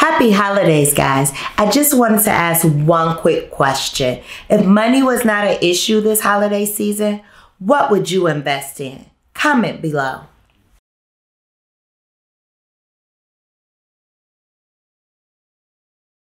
Happy holidays, guys. I just wanted to ask one quick question. If money was not an issue this holiday season, what would you invest in? Comment below.